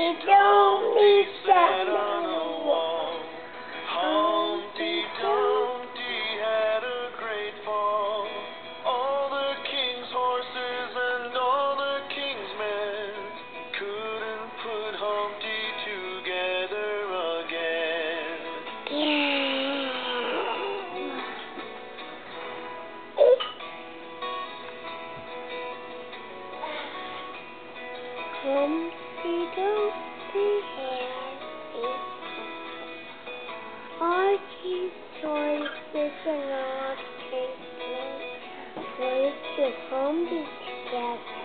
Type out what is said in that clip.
Dumpty sat on a wall. Humpty Dumpty had a great fall. All the king's horses and all the king's men couldn't put Humpty together again. Humpty Dumpty had a all his choices and all his men. What is the Humpty together?